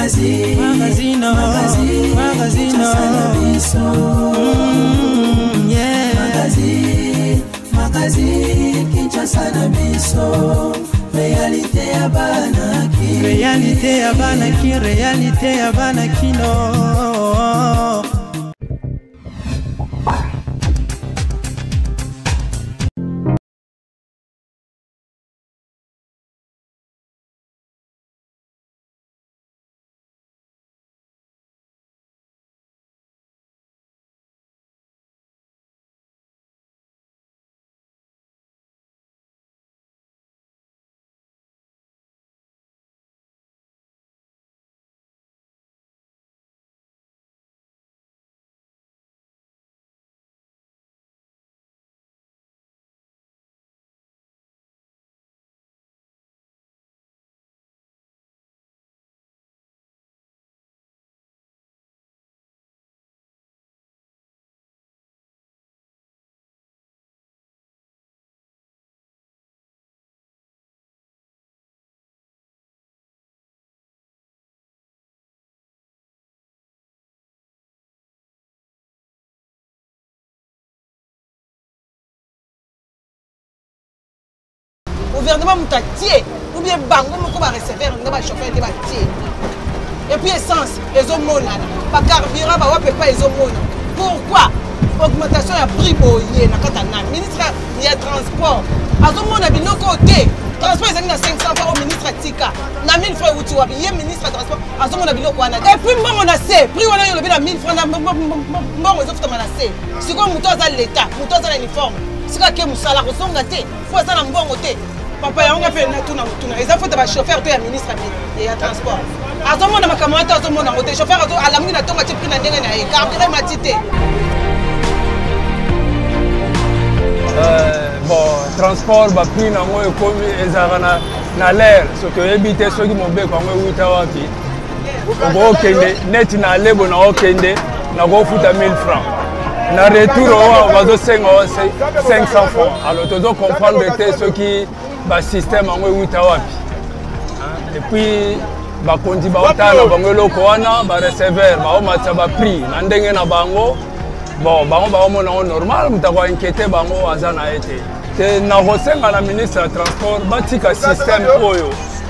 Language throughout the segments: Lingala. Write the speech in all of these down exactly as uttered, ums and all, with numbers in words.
Magazine, magazine, magazine, magazine, mm, yeah. Magazine, magazine, Kinshasa na biso. Réalité ya banaki, réalité ya banaki, réalité ya banaki no. Gouvernement moutatier ou bien bango moko ba recevoir nga ba chauffeur de batier et puis essence ezomona ba carburant ba wape pas ezomona. Pourquoi augmentation ya prix boye na kata na ministre ya transport azomona biloko te transport ezangi na cinq cents francs au ministre tika na mille francs uti wapi ye ministre ya transport azomona biloko wana et puis mbongo na se prix wana yo lobi na mille francs na mbongo ezofuta na se siko muto aza l'état muto aza na uniforme sika ke musala kosonga te fo aza na mbongo te. Papa yanga pe na tuna tuna eza faute ba chauffeur to ya ministre ya transport azomona makamwa to azomona ngote chauffeur azo alamungi na tonga ti prix na ndenge na ye carburant matite. Euh bon transport ba prix na ngo ekomi ezaka na na l'air so to ebite so ki mobe kwa ngo wita wapi ngo kende net na lebo na okende na go futa mille francs na retour on va zo cinq cents francs alors to zo comprendre te ce qui ba système en wita wapi et puis ba kondi ba otala bango loko wana ba receveur ba o matsa ba prix na ndenge na bango bon bango ba mona normal mutako inquiéter bango azana ete te na rosenga na ministre ya transport batika système oyo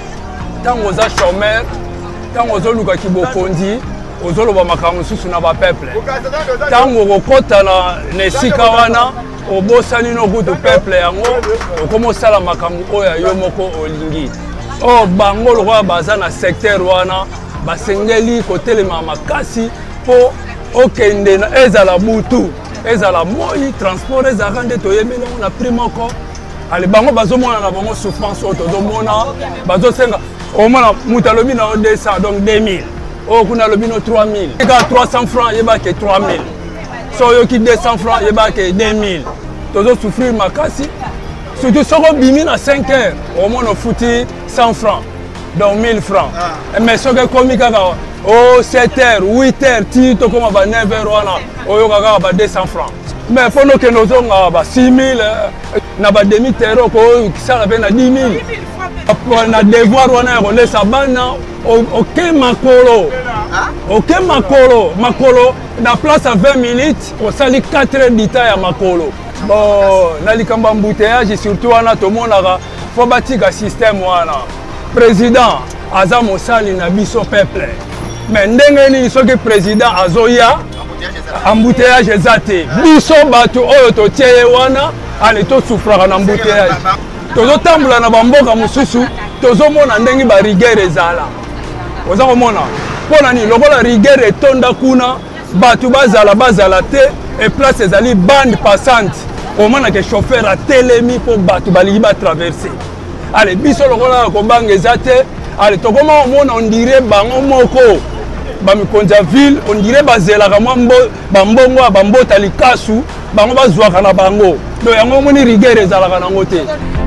tango za chômeur tango zo luka ki bokondi ozoloba makambo susu na ba peuple tango kokota na nesika wana obosani no kutu peuple yango okomosala makambo oyo yo moko olingi o bango lokwa baza na secteur wana basengeli kotelema makasi po okende na ezala butu ezala moi transport ezaka nde toyebeli yango na prix moko ale bango bazomona na bango souffrance oyo tozomona bazosenga omona mutu alobi na deux cents donc deux mille oyo kuna alobi no trois mille eka trois cents francs yebake trois mille so yoki deux cents francs yebake deux mille tozo souffrir makasi surtout soko bimi na cinq heures au moins on fouti cent francs donc mille francs mais soko komi kaka oh sept heures huit heures ti to koma ba neuf heures wana oyo kaka ba deux cents francs mais pendant que nous on ba six mille na ba demi terreau ko kisala pe na dix mille na devoir wana ko lesa bana ok makolo ok makolo makolo na place à vingt minutes on sali quatre heures d'ita ya makolo bon na likamba embouteillage surtout wana to monaka fo batika système wana président aza mosali na biso peuple mais ndenge ni soki président azoya embouteillage ezate biso bato oyo totie wana ale to souffraka na embouteillage tozo tambola na bamboka mususu tozo mona ndenge ba rigueur ezala oza komona pona ni lokola rigueur etonda kuna bato bazala bazala te et place ezali bande passante omona ke chauffeur a telemi po bato baligi ba traverser ale biso lokola ko banga ezate ale tokoma omona on dirait bango moko bamikonzi ya ville on dirait bazelaka mwa bambongo bambota likasu bango bazwaka na bango do yango omoni rigueur ezalaka nango te.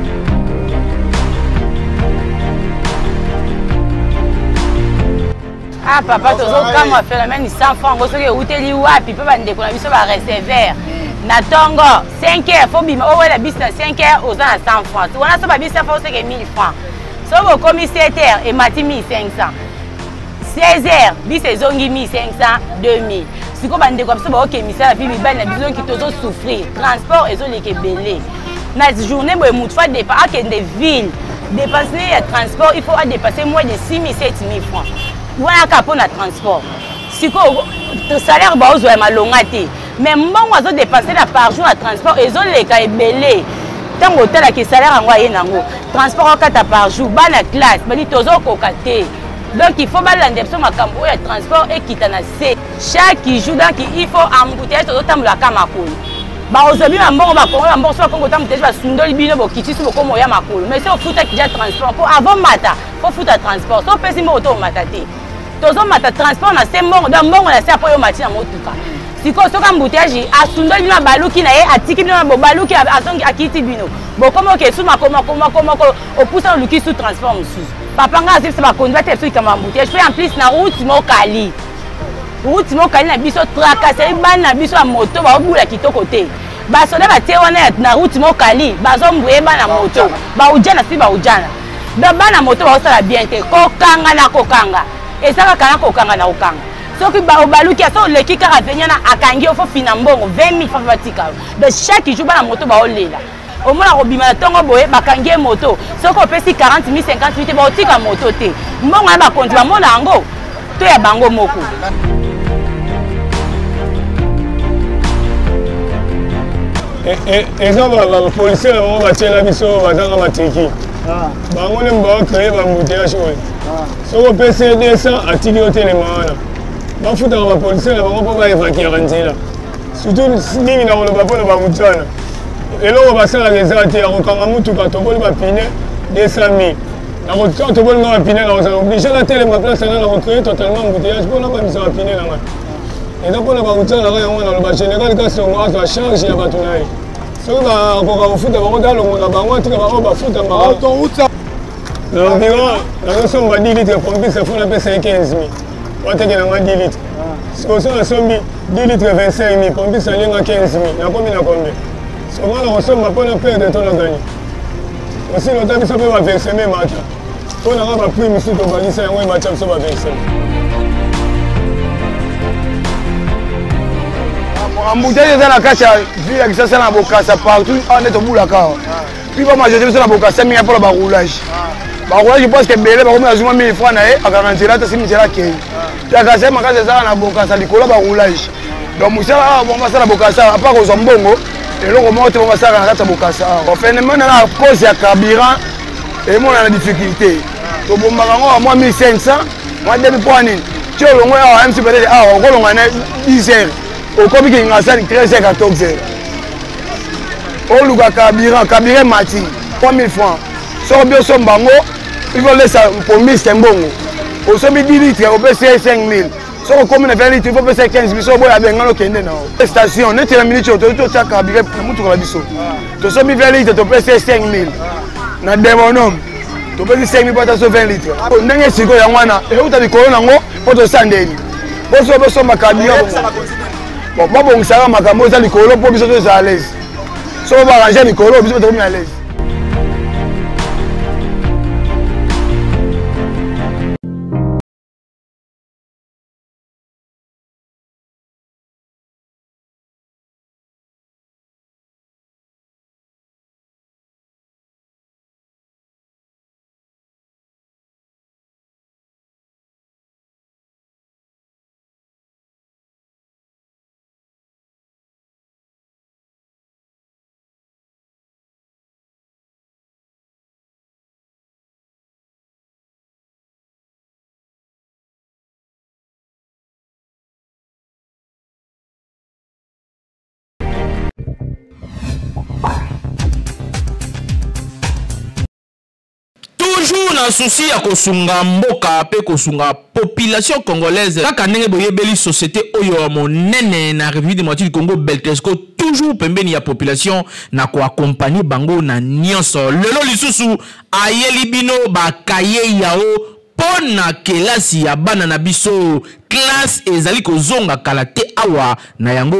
Ah papa tozokama phénomène cent francs soki euteli wapi mpe bandeko na biso bareceveur na tongo cinq heures fo bima owela bisi na cinq heures oza na cent francs wana so babisi cent francs oseke mille francs so bokomi sept heures emati mille cinq cents seize heures bis ezongi mille cinq cents deux mille siko bandeko biso baoke misala puis mibali na biso ki tozo souffrir transport ezoleka ebele na journée boye mutu fa dépense akende ville dépenser ya transport il faut a dépasser moins de six mille sept mille francs wana kapo na transport siko salaire baozwa ya malonga te mais mbongo azo dépenser na par jour na transport ezoleka ebele tango otalaki salaire yango aye nango transport okata par jour bana classe badi tozokoka te donc il faut balanda biso makambo oyo ya transport ekita na se chaque jour donc il faut embouteillage tozotambolaka makolo baozwabi bambongo bakongo bambongo so bakongo otambuteillage basundoli bino bokiti so bokomo oya makolo mais so ofutaki ja transport mpo avant mata fo futa transport so opesi mbongo to omata te tozomata transport na se mbongo donc mbongo na se apo yo mati na motuka sikoyo soki embouteillage asundoli bino baluki na ye atiki bino bobaluki asongi akiti bino bokomi oke su makomakomakomako opusa oluki su transport mosusu papanga azi biso bakonduit te biso ikamba embouteillage mpe en plus na route mokali route mokali na biso tracasserie bani na biso ya moto baobula kitoko te basoda batie wana na route mokali bazombuye bana moto baujana si baujana donc bana moto baosala bien te kokanga na kokanga eza kaka na kokanga na kokanga soki baluki so oleki kaka venia na akangi ofo fina mbongo vingt mille francs batika donc chaque jour bana moto baolela omona kobima na ntongo boye bakangi ye moto soki opesi quarante mille cinquante mille te baotika moto te mbongo na bakonzi bamona yango to ya bango moko eza bapolisier na bango batiela biso bazanga bateki bango nde baocreye bambouteillage oyo soki opesi deux cents atiki otelema wana bafutaka bapolisier na bango mpo baevakiaka nzela surtout nini na koloba mpona bamutu wana eloko basalaka eza te ya kokanga mutuka toboli bapine deux cent mille nakotoka toboli nga bapine nakozala oblige natelema place anga na kocreye totalement embouteillage mpona bamisa bapine nanga eza mpona bamutu wana nanga yango naloba général kasongo azwa charge ya bato na ye soki bakoka kofuta bango talongo na bango atika bango bafuta bango na environ nazosomba dix litres pompise fo napesa quinze mille wateke nanga dix litres sikoso nasombi dix litres vingt-cinq mille pompise alinga quinze mille nakomi na combien soki na kosomba mpona perde to na gagné osi lota biso mpe baverseme mata mpo nanga baprix mosusu tobangisa yango ematya biso baverseme embouteillage eza na kati ya ville ya kisasa na bokasa partout awa nde tobulaka awa puis bamajorité biso na bokasa mingi mpona baroulage baroulage presque ebele bakomi azuma mille francs na ye akanga nzela ata si nzela akei ya kasa makasi ezala na bokasa likolo ya baroulage donc mosala awa bongo basala bokasa apa kozwa mbongo eloko moko te bongo basalaka na kati ya bokasa awa phénomène na cause ya carburant emona na difficulté tobombaka yango ba mwa mille cinq cents mwa deux mille mpo nini ti olongo awa mc peut-être awa okolonga na dix heures okomi kinga sali treize heures quatorze heures oluka carburant carburant mati trois mille francs soko bioso mbango il faut laisser pombiste mbongo osomi dix litres opesi cinq mille soko komi na vingt litres il faut pesa quinze mille soko boya bengana okende nao station neti na minute oyo totia carburant na mutuka na biso tosomi vingt litres topesi cinq mille na demonome topesi cinq mille po ata so vingt litres ndenge sikoyo yango wana euta likolo nango mpo tosandeli po so bosomba carburant bon babongisaka makambo eza likolo mpo biso toza à l'aise soko baarrange likolo biso tokomi à l'aise Toujours na souci ya kosunga mboka pe kosunga population congolaise kaka ndenge boyebeli société oyo monene na République démocratique du Congo Beltesco toujours pembeni ya population na ko accompagner bango na nyonso lelo lisusu ayeli bino bakaye yao pona kelasi ya bana na biso classe ezali kozonga kala te awa na yango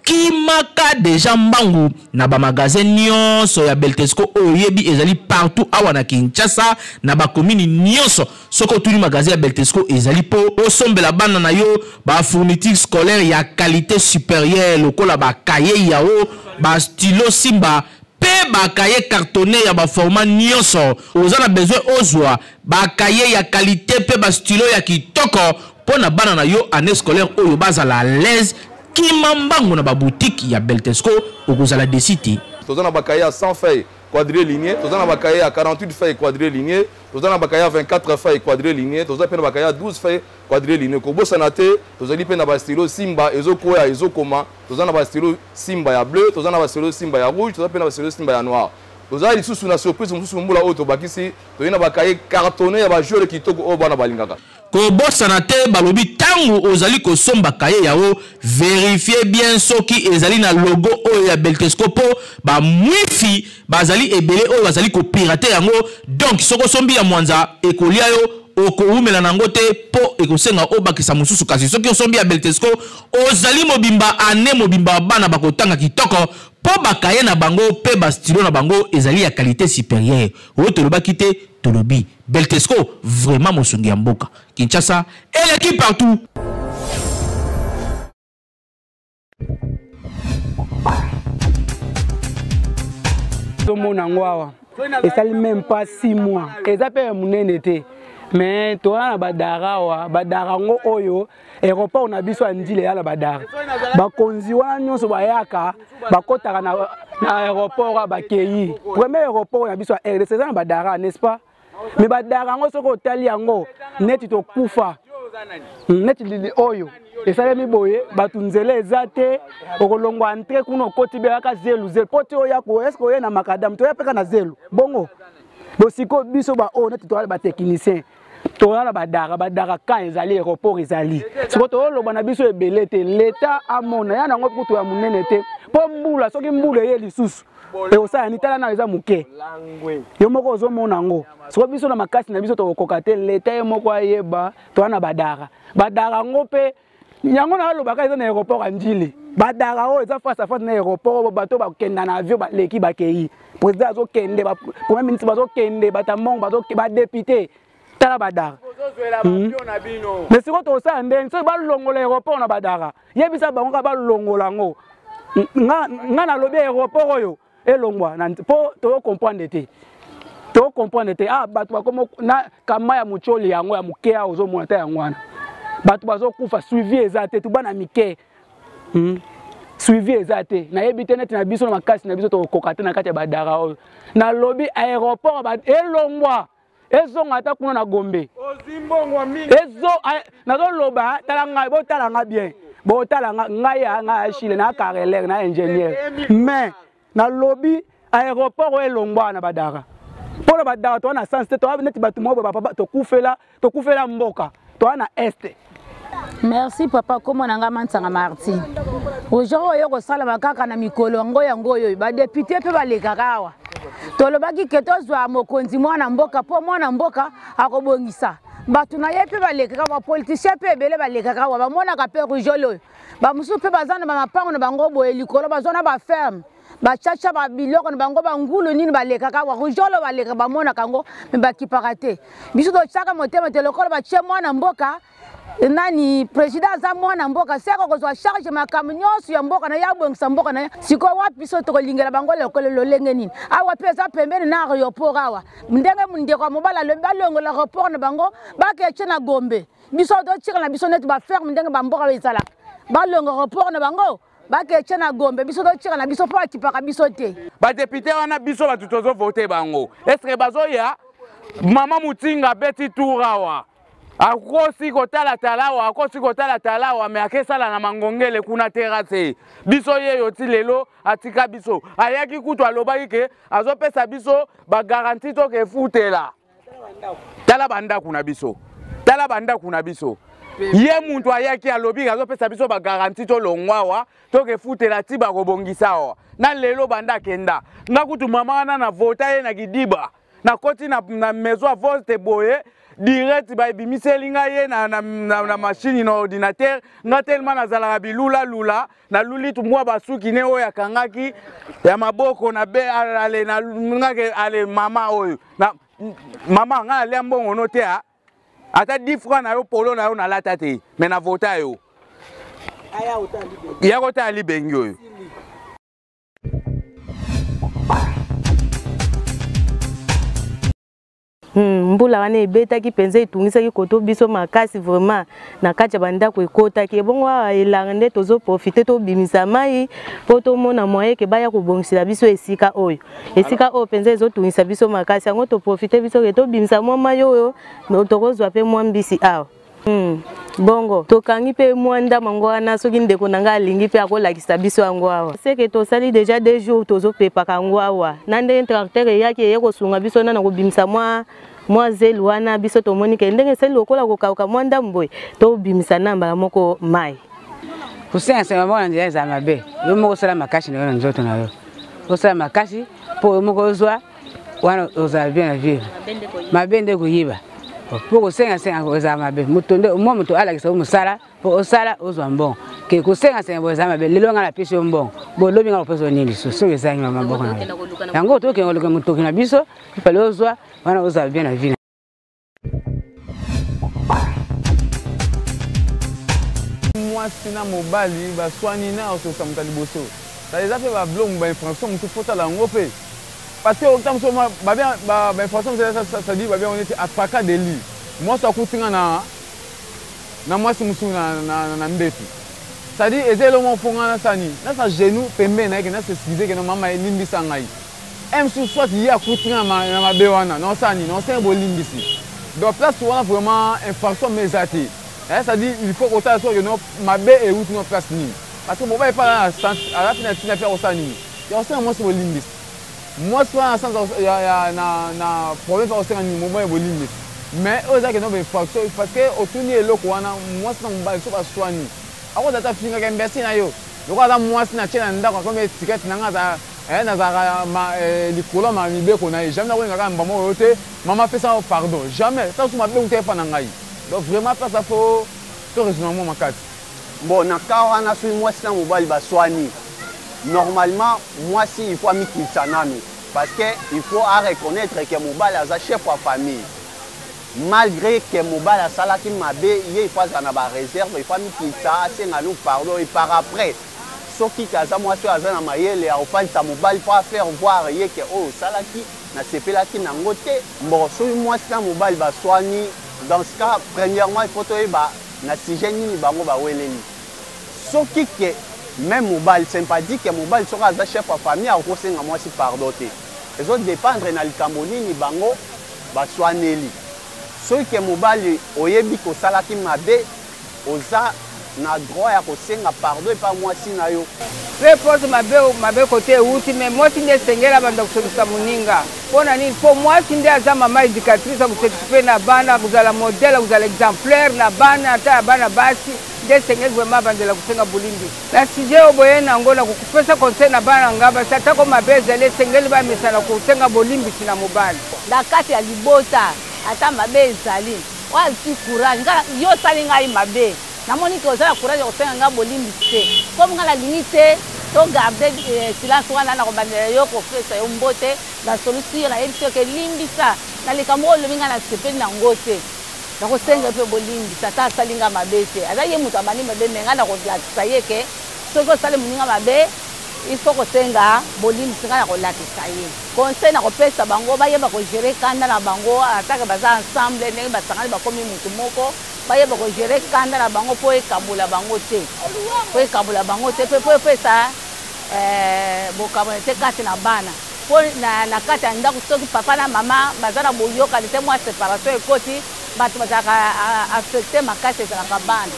kimaka deja mbangu na ba magasin nyonso ya Beltesco oyebi ezali partout awa na Kinshasa na ba commune nyonso soko tuli magasin ya Beltesco ezali po osombela bana na yo ba fourniture scolaire ya qualité supérieure lokola ba cahier yao ba stylo Simba pe ba cahier cartonné ya ba format nyonso ozana besoin ozwa ba cahier ya qualité pe ba stylo ya kitoko pona bana na yo année scolaire oyo bazala l'aise kimambango na ba boutique ya Beltesco okozala desiti tozana ba cahier à cent feuilles quadrillé ligné tozana ba cahier à quarante-huit feuilles quadrillé ligné tozana ba cahier à vingt-quatre feuilles quadrillé ligné tozana pe na ba cahier à douze feuilles quadrillé ligné ko bosana te tozali pe na ba stylo Simba ezokoya ezokoma tozana ba stylo Simba ya bleu tozana ba stylo Simba ya rouge tozana pe na ba stylo Simba ya noir tozali lisusu na surprise mususu mbula oyo tobakisi toyina ba cahier cartonné ya ba joueur kitoko oyo bana balingaka ko bosana te balobi tangu ozali ko somba kaye yao vérifier bien soki ezali na logo oyo ya Beltesco po ba mwifi bazali ebele oyo bazali ko pirater yango donc soko sombi ya mwanza ekolia yo okoumela nango te po ekosenga obakisa mususu kasi soki osombi ya Beltesco ozali mobimba ane mobimba bana bakotanga kitoko po bakaye na bango pe ba stylo na bango ezali ya qualité supérieure oyo tolobaki te tolobi Beltesco vraiment mosungi ya mboka Kinshasa et l'équipe partout. Tout le monde en voit. Et ça même pas six mois. Et ça peut me été. Mais toi na badara wa badara ngo oyo aéroport on a biso andile ya la badara ba konzi wana nyonso bayaka bakotaka na na aéroport ba keyi premier aéroport na biso R D C na badara n'est-ce pas mais badara ngo soko tali yango neti to kufa neti li oyo esalemi boye batunzele ezate okolongwa entre kuno koti be aka zelu zelu poti oya ko est-ce que na makadam to yapeka na zelu bongo bosiko biso ba o neti to ba technicien to na badara badara kan ezali aéroport ezali siko to lo bana biso ebele te l'état amona ya nango kutu ya munene te po mbula soki mbula ye lisusu e osaya ni tala na eza muke yo moko ozomona ngo siko biso na makasi na biso to kokoka te l'état ye moko ayeba to na badara badara ngo pe yango na lobaka eza na aéroport andili badara o eza face à face na aéroport bato ba kenda na avion ba leki ba kei président azo kende ba premier ministre bazo kende batamong bazo ba député tala badara mais siko to sa ndenge so ba longola aéroport na badara yebisa bango ka ba longola ngo nga nga na lobi aéroport oyo elongwa na po to comprendre te to comprendre te ah bato ba komo na kama ya mucholi yango ya mukea ozo mona ta yango wana bato bazo kufa suivi ezate tu bana mike hmm suivi ezate na yebite net na biso na makasi na biso to kokate na kati ya badara oyo na lobi aéroport ba elongwa ezonga ata kuna na Gombe ozimbongwa mingi ezo nazo loba talanga bo talanga bien bo talanga ngaya nga chile na carreleur na ingénieur mais na lobi aéroport elongwa na badara pour badara to na sens to net batu mo ba to kufela to kufela mboka to na est. Merci papa comment nanga mansanga Martin. Aujourd'hui yo ko sala makaka na mikolo ngo yango yo ba député pe ba lekakawa. Tolobaki ke tozwa mokonzi mwana mboka po mwana mboka akobongisa. Batu na ye pe ba lekaka ba politicien pe ebele ba lekaka ba mona ka pe rujolo. Ba musu pe bazana ba mapango na bango boye likolo bazona ba ferme. Ba chacha ba biloko na bango ba ngulu nini ba lekaka wa rujolo ba lekaka ba mona kango me ba kiparate. Biso to chaka motema te lokolo ba che mwana mboka nani président za mwana mboka seko ko zwa charge makamu nyonso ya mboka na yabongisa mboka na siko wapi so to kolingela bango lekolo lolenge nini awa pesa pembeni na aéroport awa ndenge munde kwa mobala le balongo la rapport na bango ba ke chena Gombe biso do tshira na biso net ba ferme ndenge ba mboka bezala balongo rapport na bango ba ke chena Gombe biso do tshira na biso po akipaka biso te ba député wana biso ba tutozo voter bango est-ce que bazoya mama mutinga beti tourawa akosi kotala talawa akosi kotala talawa me akesala na mangongele kuna terrasse biso yeyo ti lelo atika biso ayaki kutu alobaki ke azopesa biso ba garantie to ke futela tala banda kuna biso tala banda kuna biso ye muntu ayaki alobi azopesa biso ba garantie to longwawa to ke futela ti ba kobongisa wa na lelo banda kenda ngakutu mama wana na vota ye na kidiba nakoti na, na maison à volte boye direct ba bimiseli ngai na na, na, na machine na ordinateur nga tellement nazalaka bilula lula na luli tumwa basuki ne oyo akangaki ya maboko na be ale na ngake ale mama oyo na mama nga ale mbongo no te ata dix francs na yo polo na yo na lata te mais na vota yo aya otali bengi ya otali bengi oyo mbula wana ebetaki mpenza etungisaki koto biso makasi vraiment na kati ya bandako ekotaki ebongo awa elanga nde tozoprofite tobimisa mai mpo tomona moye ke baya kobongisela biso esika oyo esika oyo mpenza ezotungisa biso makasi yango toprofite biso ke tobimisa mwa mai oyo tokozwa mpe mwa mbisi awa Hmm. Bongo tokangi pe mwa ndama ngo wana soki ndeko nanga alingi pe akolakisa biso yango awa seke tosali déjà deux jours tozopepaka yango awa na ndenge tracteur eyaki eye kosunga biso nana kobimisa mwa mwa zelu wana biso tomoni ke ndenge seli lokola kokauka mwa ndambo boye tobimisa na mbala moko mai kusenga mwana ndia za mabe yo moko sala makashi na yo nzoto na yo osala makashi po moko ozwa wana ozala bien na vie mabende kuyiba pour kusenga senga ozala mabe mutonde mo muto alakisa musala po osala ozwa mbongo ke kusenga senga ozala mabe lelo ngala pesi mbongo bo lobi ngala pesi nini so so ezangi maboko na yango to ke ngoloka mutoki na biso pale ozwa wana ozala bien na vie mwasi na mobali baswani na ososa mutali boso ça les a fait ba blong ba information mutu fota la ngope parce que autant so ba bien ba information ça ça dit ba bien on était apaka de lit moi ça kutinga na na mwasi musu na na na mbetu ça dit ezelo mo fonga na sani na sa genou pembe na ke na se skize ke na mama limbisa ngai em sou soit ya kutinga na mabe wana non sani non c'est bo limbisi donc place wana vraiment information mesati. Ça dit il faut qu'on t'aille sur ma baie et où tu n'as pas ni parce que mon baie pas à la fin de la faire au sani il y a aussi un moi sur le limbis moi sur un sens il y a na na problème pas au sani moment est au limbis mais eux ça que non facteur parce que au tourner le loco wana moi sur mon baie sur pas soigner alors data finga que merci na yo donc là moi sur na chela ndako comme ticket nanga za eh na za ma likolo ma mibe ko na jamais na wenga kamba mo yote maman fait ça pardon jamais ça sur ma baie ou t'es pas nangai. Donc vraiment pas ça faut tout raisonnement makati. Bon na kawana sui moi si na mobali ba soigner. Normalement moi si il faut mi kitsanami parce que il faut à reconnaître que mobali a chef de famille. Malgré que mobali a salaki mabe, il faut ça na ba réserve, il faut mi kitsa, c'est na nous pardon et par après soki kaza moi si azana mayele a ofanta mobali pour faire voir yé que oh salaki na sepelaki na ngote. Bon sui moi si na mobali ba soigner. Dans ce cas, premièrement, il faut que na sujet ni bango ba weleli. Soki que même mobile sympathique que mobile sera za chef de famille a ko senga moi si pardoté. Les autres dépendre na likamboni ni bango ba soaneli. Soki que mobile oyebi ko salaki mabe oza na droit ya ko senga pardon et pas moi si na yo. Repose mabe mabe côté outi mais moi si ne sengela banda kusolisa muninga. Pona nini pour moi si ndia za mama éducatrice à s'occuper na bana vous la modèle vous l'exemplaire na bana ata bana basi ndia sengela vraiment banda la kusenga bulindi. La sije oboye na ngona kukupesa conseil na bana ngaba sata ko mabe zele sengela ba misala kusenga bolimbi sina mobali. La kati ya libota ata mabe ezali. Wa ti courage ngala yo salinga i mabe. Namoni que osala courage kosenga nga bolimbi te. Comme ngala limite to garder silence wana na kobandela yo ko pesa yo mbote la solution na elso ke limbisa na likambo lo minga na sepeli na ngote. Na kosenga pe bolimbisa ta salinga mabete. Ala ye mutu amani mabe menga na ko lakisa ye ke soko sale muninga mabe il faut kosenga bolimbisa na ko lakisa ye. Conseil na ko pesa bango ba ye ba ko gérer kanda na bango ataka baza ensemble ne ba sangani ba komi mutu moko. Baye bako gérer kanda na bango po ekabula bango te po ekabula bango te pe po pesa eh bokabona te kati na bana po na na kati ndako soki papa na mama bazana boyoka te moi séparation ekoti bato bazaka affecté makasi za ka bana.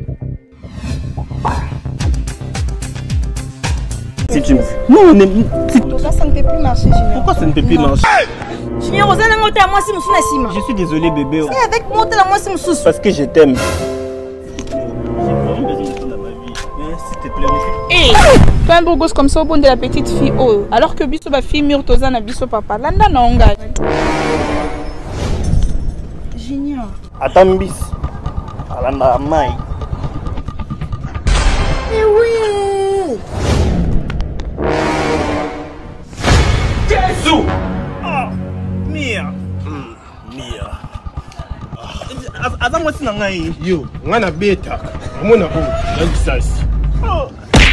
Si tu... Non, ne... Si... Ça, ça ne peut plus marcher, Junior. Pourquoi ça ne peut plus non. marcher? Junior, vous allez monter à moi si vous êtes Je suis désolé, bébé. C'est avec monter à moi si vous êtes Parce que je t'aime. J'ai vraiment besoin de toi dans ma vie. S'il te plaît, Hé, toi un beau gosse comme ça au bon de la petite fille, oh. Alors que biso ba fille mûre toza na biso papa. Landa na onga. Junior. Attends, bis. Alanda mai. Eh oui. Jesus! Ah, Mia. Mia. Aza mwasi na ngai. Yo, ngana beta. Amona o, na disasi. Oh.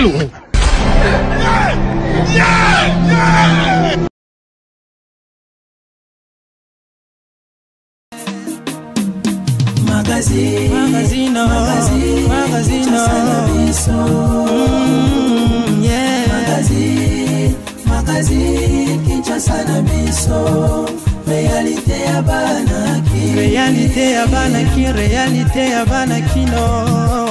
Magazine, magazine, magazine, magazine, mm, yeah. Magazine, magazine, Kinshasa na biso. Réalité ya banaki, réalité ya banaki, réalité ya banaki no.